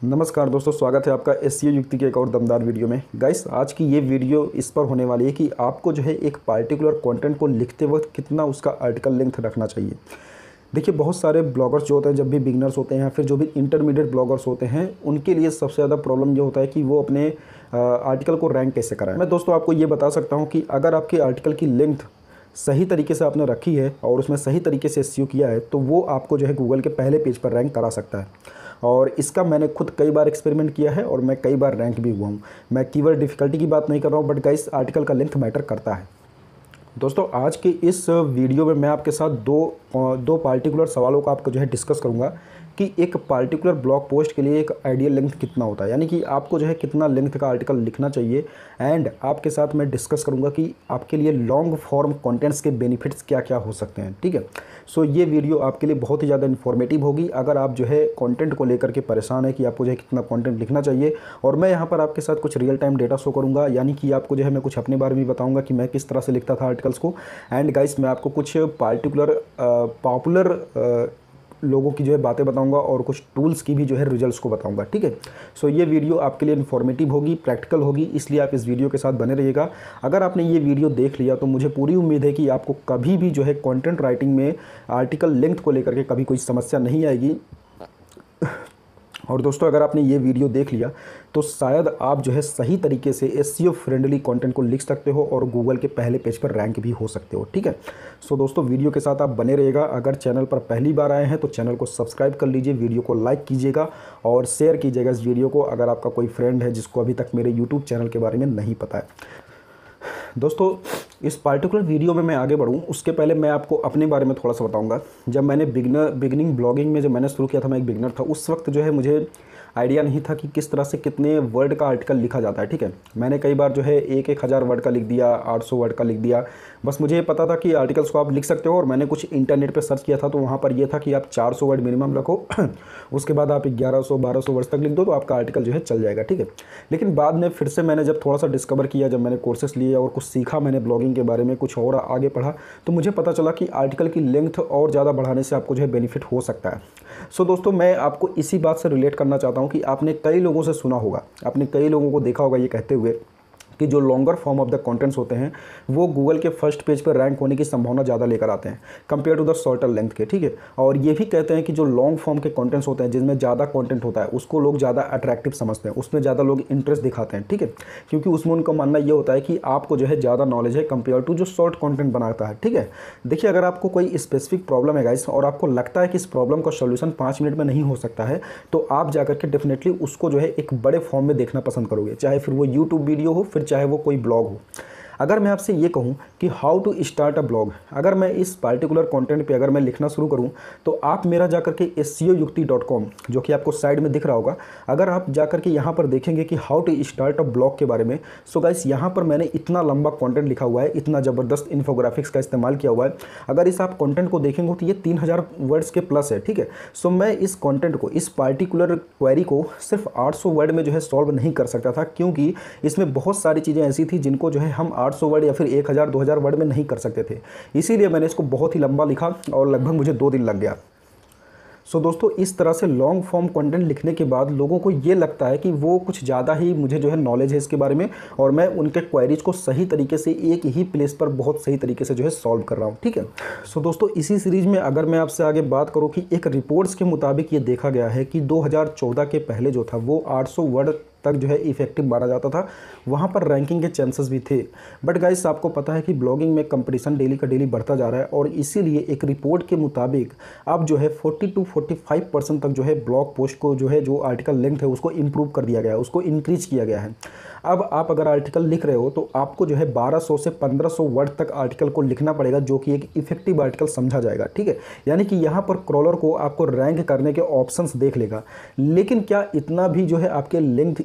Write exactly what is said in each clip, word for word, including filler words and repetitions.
नमस्कार दोस्तों, स्वागत है आपका एसईओ युक्ति के एक और दमदार वीडियो में। गाइस, आज की ये वीडियो इस पर होने वाली है कि आपको जो है एक पार्टिकुलर कंटेंट को लिखते वक्त कितना उसका आर्टिकल लेंथ रखना चाहिए। देखिए, बहुत सारे ब्लॉगर्स जो होते हैं, जब भी बिगनर्स होते हैं या फिर जो भी इंटरमीडिएट ब्लॉगर्स होते हैं, उनके लिए सबसे ज़्यादा प्रॉब्लम ये होता है कि वो अपने आर्टिकल को रैंक कैसे कराएं। मैं दोस्तों आपको ये बता सकता हूँ कि अगर आपके आर्टिकल की लेंथ सही तरीके से आपने रखी है और उसमें सही तरीके से एसईओ किया है, तो वो आपको जो है गूगल के पहले पेज पर रैंक करा सकता है। और इसका मैंने खुद कई बार एक्सपेरिमेंट किया है और मैं कई बार रैंक भी हुआ हूँ। मैं कीवर्ड डिफ़िकल्टी की बात नहीं कर रहा हूँ, बट गाइस, आर्टिकल का लेंथ मैटर करता है। दोस्तों, आज के इस वीडियो में मैं आपके साथ दो दो पार्टिकुलर सवालों को आपको जो है डिस्कस करूँगा कि एक पार्टिकुलर ब्लॉग पोस्ट के लिए एक आइडियल लेंथ कितना होता है, यानी कि आपको जो है कितना लेंथ का आर्टिकल लिखना चाहिए। एंड आपके साथ मैं डिस्कस करूंगा कि आपके लिए लॉन्ग फॉर्म कंटेंट्स के बेनिफिट्स क्या क्या हो सकते हैं। ठीक है, सो ये वीडियो आपके लिए बहुत ही ज़्यादा इन्फॉर्मेटिव होगी अगर आप जो है कंटेंट को लेकर के परेशान है कि आपको जो है कितना कंटेंट लिखना चाहिए। और मैं यहाँ पर आपके साथ कुछ रियल टाइम डेटा शो करूँगा, यानी कि आपको जो है मैं कुछ अपने बारे में बताऊँगा कि मैं किस तरह से लिखता था आर्टिकल्स को। एंड गाइस, मैं आपको कुछ पार्टिकुलर पॉपुलर लोगों की जो है बातें बताऊंगा और कुछ टूल्स की भी जो है रिजल्ट्स को बताऊंगा। ठीक है, सो ये वीडियो आपके लिए इन्फॉर्मेटिव होगी, प्रैक्टिकल होगी, इसलिए आप इस वीडियो के साथ बने रहिएगा। अगर आपने ये वीडियो देख लिया तो मुझे पूरी उम्मीद है कि आपको कभी भी जो है कंटेंट राइटिंग में आर्टिकल लेंथ को लेकर के कभी कोई समस्या नहीं आएगी। और दोस्तों, अगर आपने ये वीडियो देख लिया तो शायद आप जो है सही तरीके से एसईओ फ्रेंडली कंटेंट को लिख सकते हो और गूगल के पहले पेज पर रैंक भी हो सकते हो। ठीक है, सो दोस्तों, वीडियो के साथ आप बने रहिएगा। अगर चैनल पर पहली बार आए हैं तो चैनल को सब्सक्राइब कर लीजिए, वीडियो को लाइक कीजिएगा और शेयर कीजिएगा इस वीडियो को अगर आपका कोई फ्रेंड है जिसको अभी तक मेरे यूट्यूब चैनल के बारे में नहीं पता है। दोस्तों, इस पार्टिकुलर वीडियो में मैं आगे बढ़ूं उसके पहले मैं आपको अपने बारे में थोड़ा सा बताऊंगा। जब मैंने बिगनर बिगनिंग ब्लॉगिंग में जब मैंने शुरू किया था, मैं एक बिगनर था, उस वक्त जो है मुझे आइडिया नहीं था कि किस तरह से कितने वर्ड का आर्टिकल लिखा जाता है। ठीक है, मैंने कई बार जो है एक एक हज़ार वर्ड का लिख दिया, आठ सौ वर्ड का लिख दिया। बस मुझे ये पता था कि आर्टिकल्स को आप लिख सकते हो और मैंने कुछ इंटरनेट पे सर्च किया था तो वहाँ पर ये था कि आप चार सौ वर्ड मिनिमम रखो उसके बाद आप ग्यारह सौ बारह सौ वर्ड तक लिख दो तो आपका आर्टिकल जो है चल जाएगा। ठीक है, लेकिन बाद में फिर से मैंने जब थोड़ा सा डिस्कवर किया, जब मैंने कोर्सेस लिए और कुछ सीखा मैंने ब्लॉगिंग के बारे में, कुछ और आगे पढ़ा, तो मुझे पता चला कि आर्टिकल की लेंथ और ज़्यादा बढ़ाने से आपको जो है बेनिफिट हो सकता है। सो दोस्तों, मैं आपको इसी बात से रिलेट करना चाहता हूँ कि आपने कई लोगों से सुना होगा, आपने कई लोगों को देखा होगा ये कहते हुए कि जो longer form of the contents होते हैं वो गूगल के फर्स्ट पेज पर रैंक होने की संभावना ज़्यादा लेकर आते हैं compare to the shorter length के। ठीक है, और ये भी कहते हैं कि जो लॉन्ग फॉर्म के कंटेंट्स होते हैं जिनमें ज़्यादा कंटेंट होता है उसको लोग ज़्यादा अट्रैक्टिव समझते हैं, उसमें ज़्यादा लोग इंटरेस्ट दिखाते हैं। ठीक है, क्योंकि उसमें उनका मानना ये होता है कि आपको जो है ज़्यादा नॉलेज है कंपेयर टू जो शॉर्ट कॉन्टेंट बनाता है। ठीक है, देखिए, अगर आपको कोई स्पेसिफिक प्रॉब्लम है गाइस और आपको लगता है कि इस प्रॉब्लम का सोल्यूशन पाँच मिनट में नहीं हो सकता है, तो आप जाकर के डेफिनेटली उसको जो है एक बड़े फॉर्म में देखना पसंद करोगे, चाहे फिर वो यूट्यूब वीडियो हो, फिर चाहे वो कोई ब्लॉग हो। अगर मैं आपसे ये कहूं कि how to start a blog, अगर मैं इस पार्टिकुलर कंटेंट पे अगर मैं लिखना शुरू करूं तो आप मेरा जाकर के एसईओ युक्ति डॉट कॉम, जो कि आपको साइड में दिख रहा होगा, अगर आप जाकर के यहाँ पर देखेंगे कि how to start a blog के बारे में, सो गाइस यहाँ पर मैंने इतना लंबा कंटेंट लिखा हुआ है, इतना ज़बरदस्त इन्फोग्राफिक्स का इस्तेमाल किया हुआ है। अगर इस आप कंटेंट को देखेंगे तो ये तीन हज़ार वर्ड्स के प्लस है। ठीक है, सो मैं इस कंटेंट को, इस पार्टिकुलर क्वेरी को सिर्फ आठ सौ वर्ड में जो है सॉल्व नहीं कर सकता था, क्योंकि इसमें बहुत सारी चीज़ें ऐसी थी जिनको जो है हम आठ सौ वर्ड या फिर एक हज़ार दो हज़ार वर्ड में नहीं कर सकते थे। इसीलिए मैंने इसको बहुत ही लंबा लिखा और लगभग मुझे दो दिन लग गया। सो so, दोस्तों, इस तरह से लॉन्ग फॉर्म कंटेंट लिखने के बाद लोगों को ये लगता है कि वो कुछ ज़्यादा ही मुझे जो है नॉलेज है इसके बारे में और मैं उनके क्वेरीज को सही तरीके से एक ही प्लेस पर बहुत सही तरीके से जो है सॉल्व कर रहा हूँ। ठीक है, सो so, दोस्तों, इसी सीरीज में अगर मैं आपसे आगे बात करूँ कि एक रिपोर्ट्स के मुताबिक ये देखा गया है कि दो हज़ार चौदह के पहले जो था वो आठ सौ वर्ड तक जो है इफेक्टिव माना जाता था, वहाँ पर रैंकिंग के चांसेस भी थे। बट गाइस, आपको पता है कि ब्लॉगिंग में कंपटीशन डेली का डेली बढ़ता जा रहा है और इसीलिए एक रिपोर्ट के मुताबिक अब जो है चालीस टू पैंतालीस परसेंट तक जो है ब्लॉग पोस्ट को जो है जो आर्टिकल लेंथ है उसको इम्प्रूव कर दिया गया है, उसको इंक्रीज किया गया है। अब आप अगर आर्टिकल लिख रहे हो तो आपको जो है बारह सौ से पंद्रह सौ वर्ड तक आर्टिकल को लिखना पड़ेगा, जो कि एक इफेक्टिव आर्टिकल समझा जाएगा। ठीक है, यानी कि यहाँ पर क्रॉलर को आपको रैंक करने के ऑप्शंस देख लेगा। लेकिन क्या इतना भी जो है आपके लेंथ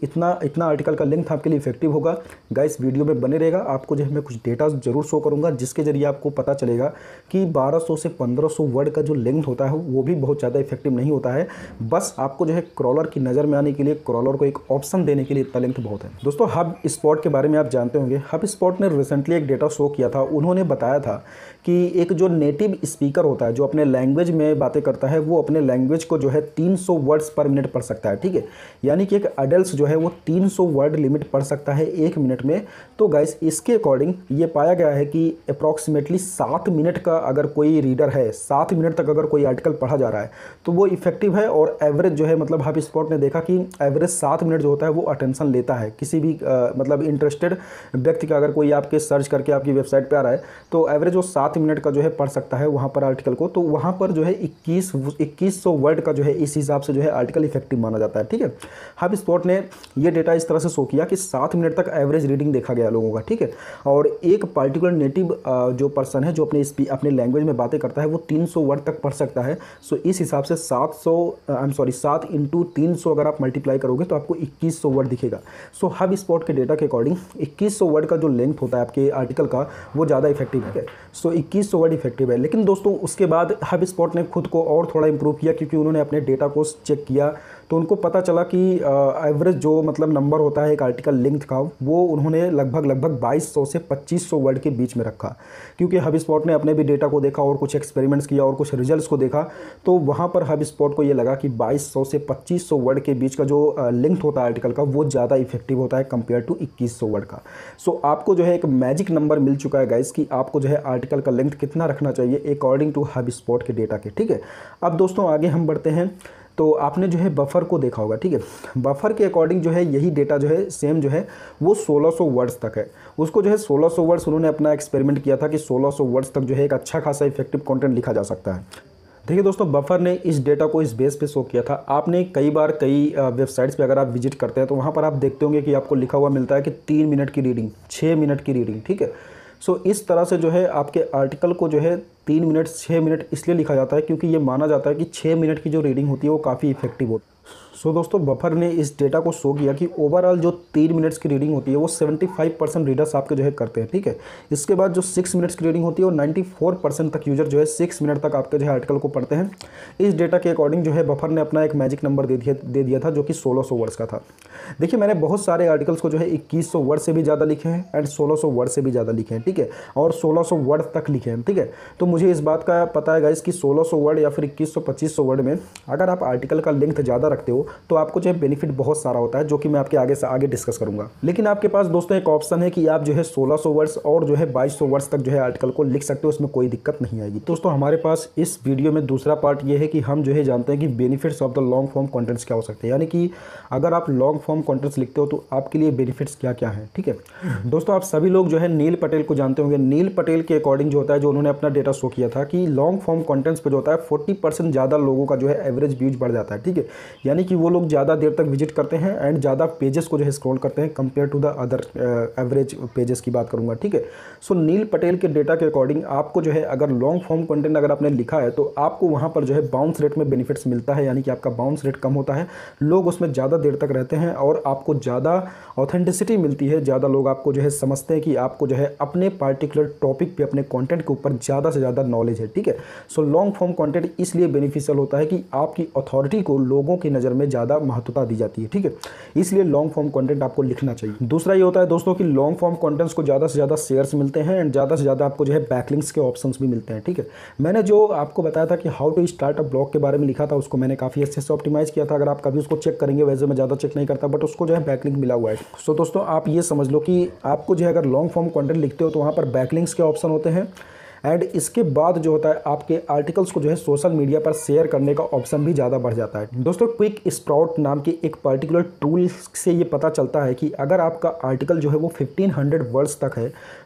इतना इतना आर्टिकल का लेंथ आपके लिए इफेक्टिव होगा। गाइस वीडियो में बने रहेगा, आपको जो है मैं कुछ डेटा जरूर शो करूँगा जिसके जरिए आपको पता चलेगा कि बारह सौ से पंद्रह सौ वर्ड का जो लेंथ होता है वो भी बहुत ज़्यादा इफेक्टिव नहीं होता है। बस आपको जो है क्रॉलर की नज़र में आने के लिए, क्रॉलर को एक ऑप्शन देने के लिए इतना लेंथ बहुत है। दोस्तों हब स्पॉट के बारे में आप जानते होंगे। हब स्पॉट ने रिसेंटली एक डेटा शो किया था। उन्होंने बताया था कि एक जो नेटिव स्पीकर होता है, जो अपने लैंग्वेज में बातें करता है, वो अपने लैंग्वेज को जो है तीन सौ वर्ड्स पर मिनट पढ़ सकता है। ठीक है, यानी कि एक अडल्ट जो है वो तीन सौ वर्ड लिमिट पढ़ सकता है एक मिनट में। तो गाइस इसके अकॉर्डिंग ये पाया गया है कि अप्रॉक्सीमेटली सात मिनट का अगर कोई रीडर है, सात मिनट तक अगर कोई आर्टिकल पढ़ा जा रहा है तो वो इफेक्टिव है। और एवरेज जो है, मतलब हब स्पॉट ने देखा कि एवरेज सात मिनट जो होता है वो अटेंशन लेता है किसी भी आ, मतलब इंटरेस्टेड व्यक्ति का। अगर कोई आपके सर्च करके आपकी वेबसाइट पे आ रहा है तो एवरेज वो सात मिनट का जो है पढ़ सकता है वहाँ पर आर्टिकल को। तो वहाँ पर जो है इक्कीस इक्कीस सौ वर्ड का जो है इस हिसाब से जो है आर्टिकल इफेक्टिव माना जाता है। ठीक है, हब स्पॉट ने ये डेटा इस तरह से शो किया कि सात मिनट तक एवरेज रीडिंग देखा गया लोगों का। ठीक है, और एक पर्टिकुलर नेटिव जो पर्सन है जो अपने अपने लैंग्वेज में बातें करता है वो तीन सौ वर्ड तक पढ़ सकता है। सो इस हिसाब से सात सौ आई एम सॉरी सात इंटू तीन सौ अगर आप मल्टीप्लाई करोगे तो आपको इक्कीस सौ वर्ड दिखेगा। सो हब स्पॉट के डेटा के अकॉर्डिंग इक्कीस सौ वर्ड का जो लेंथ होता है आपके आर्टिकल का वो ज़्यादा इफेक्टिव है। सो इक्कीस सौ वर्ड इफेक्टिव है। लेकिन दोस्तों उसके बाद हब स्पॉट ने खुद को और थोड़ा इंप्रूव किया, क्योंकि उन्होंने अपने डेटा को चेक किया तो उनको पता चला कि एवरेज जो मतलब नंबर होता है एक आर्टिकल लेंथ का वो उन्होंने लगभग लगभग बाईस सौ से पच्चीस सौ वर्ड के बीच में रखा। क्योंकि हब स्पॉट ने अपने भी डेटा को देखा और कुछ एक्सपेरिमेंट्स किया और कुछ रिजल्ट्स को देखा, तो वहाँ पर हब स्पॉट को ये लगा कि बाईस सौ से पच्चीस सौ वर्ड के बीच का जो लेंथ होता है आर्टिकल का वो ज़्यादा इफेक्टिव होता है कंपेयर टू इक्कीस सौ वर्ड का। सो आपको जो है एक मैजिक नंबर मिल चुका है गाइस कि आपको जो है आर्टिकल का लेंथ कितना रखना चाहिए अकॉर्डिंग टू हब स्पॉट के डेटा के। ठीक है, अब दोस्तों आगे हम बढ़ते हैं। तो आपने जो है बफर को देखा होगा। ठीक है, बफर के अकॉर्डिंग जो है यही डेटा जो है सेम जो है वो सोलह सौ वर्ड्स तक है। उसको जो है सोलह सौ वर्ड्स उन्होंने अपना एक्सपेरिमेंट किया था कि सोलह सौ वर्ड्स तक जो है एक अच्छा खासा इफेक्टिव कंटेंट लिखा जा सकता है। देखिए दोस्तों, बफर ने इस डेटा को इस बेस पे शो किया था। आपने कई बार कई वेबसाइट्स पे अगर आप विजिट करते हैं तो वहाँ पर आप देखते होंगे कि आपको लिखा हुआ मिलता है कि तीन मिनट की रीडिंग, छः मिनट की रीडिंग। ठीक है, सो so, इस तरह से जो है आपके आर्टिकल को जो है तीन मिनट छः मिनट इसलिए लिखा जाता है क्योंकि ये माना जाता है कि छः मिनट की जो रीडिंग होती है वो काफ़ी इफेक्टिव होती है। सो so, दोस्तों बफर ने इस डेटा को शो किया कि ओवरऑल जो तीन मिनट्स की रीडिंग होती है वो पचहत्तर परसेंट रीडर्स आपके जो है करते हैं। ठीक है, इसके बाद जो सिक्स मिनट्स की रीडिंग होती है वो चौरानवे परसेंट तक यूजर जो है सिक्स मिनट तक आपके जो है आर्टिकल को पढ़ते हैं। इस डेटा के अकॉर्डिंग जो है बफर ने अपना एक मैजिक नंबर दे दिया दे दिया था जो कि सोलह सौ वर्ड्स का था। देखिए मैंने बहुत सारे आर्टिकल्स को जो है इक्कीस सौ वर्ड से भी ज़्यादा लिखे हैं एंड सोलह सौ वर्ड से भी ज़्यादा लिखे हैं। ठीक है, और सोलह सौ वर्ड तक लिखे हैं। ठीक है, तो मुझे इस बात का पता है गाइस कि सोलह सौ वर्ड या फिर इक्कीस सौ पच्चीस सौ वर्ड में अगर आप आर्टिकल का लेंथ ज़्यादा रखते हो तो आपको जो है बेनिफिट बहुत सारा होता है, जो कि मैं आपके आगे से आगे डिस्कस करूंगा। लेकिन आपके पास दोस्तों एक ऑप्शन है कि आप जो है सोलह सौ वर्ड्स और जो है बाईस सौ वर्ड्स तक जो है आर्टिकल को लिख सकते हो, उसमें कोई दिक्कत नहीं आएगी। दोस्तों हमारे पास इस वीडियो में दूसरा पार्ट ये है कि हम जो है जानते हैं कि benefits of the long form contents क्या हो सकते हैं, यानी कि अगर आप लॉन्ग फॉर्म कंटेंट्स लिखते हो तो आपके लिए बेनिफिट्स क्या क्या हैं। ठीक है दोस्तों, आप सभी लोग जो है नील पटेल को जानते होंगे। नील पटेल के अकॉर्डिंग जो होता है, जो उन्होंने अपना डेटा शो किया था कि लॉन्ग फॉर्म कंटेंट्स पे जो होता है फोर्टी परसेंट ज़्यादा लोगों का जो है एवरेज व्यूज बढ़ जाता है। ठीक है, यानी कि वो लोग ज़्यादा देर तक विजिट करते हैं एंड ज़्यादा पेजेस को जो है स्क्रॉल करते हैं compare to the other average pages की बात करूंगा। ठीक है, सो नील पटेल के डेटा के अकॉर्डिंग आपको जो है अगर लॉन्ग फॉर्म कंटेंट अगर आपने लिखा है तो आपको वहाँ पर जो है बाउंस रेट में बेनिफिट्स मिलता है, यानी कि आपका बाउंस रेट कम होता है, लोग उसमें ज़्यादा देर तक रहते हैं और आपको ज़्यादा ऑथेंटिसिटी मिलती है। ज़्यादा लोग आपको जो है समझते हैं कि आपको जो है अपने पार्टिकुलर टॉपिक पे अपने कंटेंट के ऊपर ज़्यादा से ज़्यादा नॉलेज है। ठीक है, सो लॉन्ग फॉर्म कंटेंट इसलिए बेनिफिशियल होता है कि आपकी अथॉरिटी को लोगों की नज़र में ज़्यादा महत्वता दी जाती है। ठीक है, इसलिए लॉन्ग फॉर्म कंटेंट आपको लिखना चाहिए। दूसरा ये होता है दोस्तों कि लॉन्ग फॉर्म कंटेंट्स को ज़्यादा से ज़्यादा शेयर्स मिलते हैं एंड ज़्यादा से ज़्यादा आपको जो है बैकलिंक्स के ऑप्शंस भी मिलते हैं। ठीक है, मैंने जो आपको बताया था कि how to start a blog के बारे में लिखा था, उसको मैंने काफ़ी अच्छे से ऑप्टिमाइज़ किया था। अगर आप कभी उसको चेक करेंगे, वैसे मैं ज़्यादा चेक नहीं करता, बट उसको जो है बैकलिंक मिला हुआ है। सो दोस्तों आप ये समझ लो कि आपको जो है अगर लॉन्ग फॉर्म कंटेंट लिखते हो तो वहाँ पर बैकलिंक्स के ऑप्शन होते हैं एंड इसके बाद जो होता है आपके आर्टिकल्स को जो है सोशल मीडिया पर शेयर करने का ऑप्शन भी ज़्यादा बढ़ जाता है। दोस्तों क्विक स्प्राउट नाम के एक पर्टिकुलर टूल से ये पता चलता है कि अगर आपका आर्टिकल जो है वो फिफ्टीन हंड्रेड वर्ड्स तक है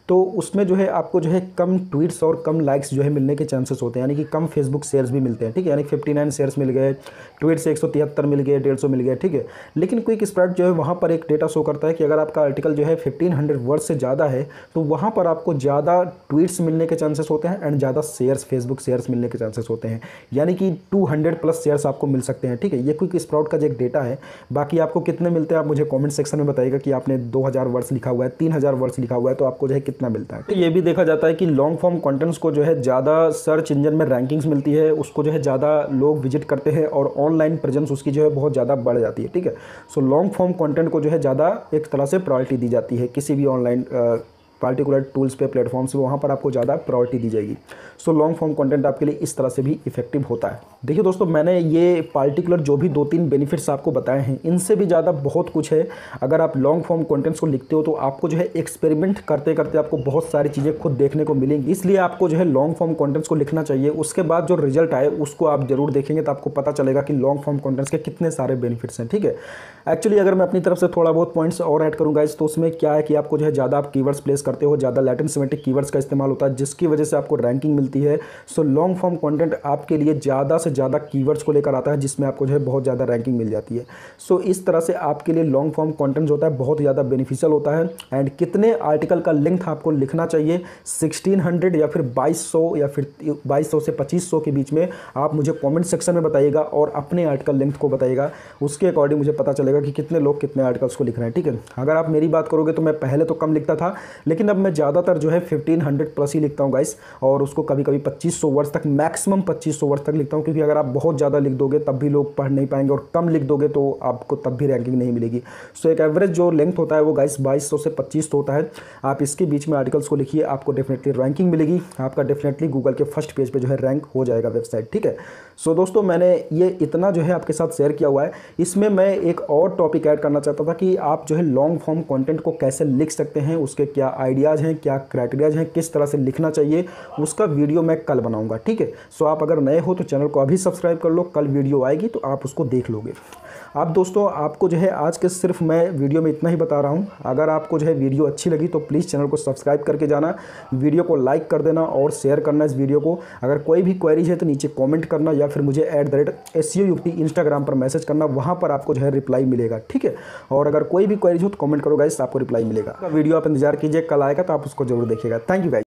तो उसमें जो है आपको जो है कम ट्वीट्स और कम लाइक्स जो है मिलने के चांसेस होते हैं, यानी कि कम फेसबुक शेयर्स भी मिलते हैं, ठीक है, यानी फिफ्टी नाइन शेयर्स मिल गए, ट्वीट से एक सौ तिहत्तर मिल गए, डेढ़ सौ मिल गए, ठीक है। लेकिन क्विक स्प्रेड जो है वहाँ पर एक डेटा शो करता है कि अगर आपका आर्टिकल जो है फिफ्टीन हंड्रेड वर्ड से ज़्यादा है तो वहाँ पर आपको ज़्यादा ट्वीट्स मिलने के चांसेस होते हैं एंड ज़्यादा शेयर्स, फेसबुक शेयर्स मिलने के चांसेस होते हैं, यानी कि टू हंड्रेड प्लस शेयर्स आपको मिल सकते हैं, ठीक है। ये क्विक स्प्राउट का जो एक डेटा है। बाकी आपको कितने मिलते हैं आप मुझे कमेंट सेक्शन में बताइएगा कि आपने दो हज़ार वर्ड्स लिखा हुआ है, तीन हज़ार वर्ड्स लिखा हुआ है तो आपको जो है कितना मिलता है। तो ये भी देखा जाता है कि लॉन्ग फॉर्म कंटेंट्स को जो है ज़्यादा सर्च इंजन में रैंकिंग्स मिलती है, उसको जो है ज़्यादा लोग विजिट करते हैं और ऑनलाइन प्रेजेंस उसकी जो है बहुत ज़्यादा बढ़ जाती है, ठीक है। सो लॉन्ग फॉर्म कंटेंट को जो है ज़्यादा एक तरह से प्रायोरिटी दी जाती है किसी भी ऑनलाइन पार्टिकुलर टूल्स पे, प्लेटफॉर्म्स पे, वहाँ पर आपको ज़्यादा प्रायोरिटी दी जाएगी। सो लॉन्ग फॉर्म कंटेंट आपके लिए इस तरह से भी इफेक्टिव होता है। देखिए दोस्तों, मैंने ये पार्टिकुलर जो भी दो तीन बेनिफिट्स आपको बताए हैं, इनसे भी ज़्यादा बहुत कुछ है। अगर आप लॉन्ग फॉर्म कंटेंट्स को लिखते हो तो आपको जो है एक्सपेरिमेंट करते करते आपको बहुत सारी चीज़ें खुद देखने को मिलेंगी, इसलिए आपको जो है लॉन्ग फॉर्म कंटेंट्स को लिखना चाहिए। उसके बाद जो रिजल्ट आए उसको आप जरूर देखेंगे तो आपको पता चलेगा कि लॉन्ग फॉर्म कंटेंट्स के कितने सारे बेनिफिट्स हैं, ठीक है। एक्चुअली अगर मैं अपनी तरफ से थोड़ा बहुत पॉइंट्स और ऐड करूँगा इस, तो उसमें क्या है कि आपको जो है ज़्यादा आप कीवर्ड्स प्लेस करते हो, ज़्यादा लैटिन सेमेटिक कीवर्ड्स का इस्तेमाल होता है जिसकी वजह से आपको रैंकिंग मिलती है। सो लॉन्ग फॉर्म कंटेंट आपके लिए ज़्यादा से ज़्यादा कीवर्ड्स को लेकर आता है जिसमें आपको जो है बहुत ज़्यादा रैंकिंग मिल जाती है। सो इस तरह से आपके लिए लॉन्ग फॉर्म कंटेंट जो होता है बहुत ज़्यादा बेनिफिशियल होता है। एंड कितने आर्टिकल का लेंथ आपको लिखना चाहिए, सिक्सटीन हंड्रेड या फिर बाईस सौ या फिर बाईस सौ से पच्चीस सौ के बीच में आप मुझे कमेंट सेक्शन में बताइएगा और अपने आर्टिकल लेंथ को बताइएगा। उसके अकॉर्डिंग मुझे पता चलेगा कि कितने लोग कितने आर्टिकल्स को लिख रहे हैं, ठीक है। अगर आप मेरी बात करोगे तो मैं पहले तो कम लिखता था, लेकिन अब मैं ज़्यादातर जो है फिफ्टीन हंड्रेड प्लस ही लिखता हूँ गाइस, और उसको कभी कभी पच्चीस सौ वर्ड्स तक, मैक्सिमम पच्चीस सौ वर्ड्स तक लिखता हूँ, क्योंकि अगर आप बहुत ज़्यादा लिख दोगे तब भी लोग पढ़ नहीं पाएंगे और कम लिख दोगे तो आपको तब भी रैंकिंग नहीं मिलेगी। सो एक एवरेज जो लेंथ होता है वो गाइस बाईस सौ से पच्चीस सौ होता है। आप इसके बीच में आर्टिकल्स को लिखिए, आपको डेफिनेटली रैंकिंग मिलेगी, आपका डेफिनेटली गूगल के फर्स्ट पेज पे जो है रैंक हो जाएगा वेबसाइट, ठीक है। सो दोस्तों, मैंने ये इतना जो है आपके साथ शेयर किया हुआ है। इसमें मैं एक और टॉपिक ऐड करना चाहता था कि आप जो है लॉन्ग फॉर्म कंटेंट को कैसे लिख सकते हैं, उसके क्या आइडियाज़ हैं, क्या क्राइटेरियाज हैं, किस तरह से लिखना चाहिए, उसका वीडियो मैं कल बनाऊंगा, ठीक है। सो आप अगर नए हो तो चैनल को अभी सब्सक्राइब कर लो, कल वीडियो आएगी तो आप उसको देख लोगे। आप दोस्तों, आपको जो है आज के सिर्फ मैं वीडियो में इतना ही बता रहा हूँ। अगर आपको जो है वीडियो अच्छी लगी तो प्लीज़ चैनल को सब्सक्राइब करके जाना, वीडियो को लाइक कर देना और शेयर करना इस वीडियो को। अगर कोई भी क्वेरीज है तो नीचे कमेंट करना या फिर मुझे at the rate SEO Yukti Instagram पर मैसेज करना, वहाँ पर आपको जो है रिप्लाई मिलेगा, ठीक है। और अगर कोई भी क्वेरीज हो तो कमेंट करो गाइस, आपको रिप्लाई मिलेगा। वीडियो आप इंतजार कीजिए, कल आएगा तो आप उसको जरूर देखिएगा। Thank you guys.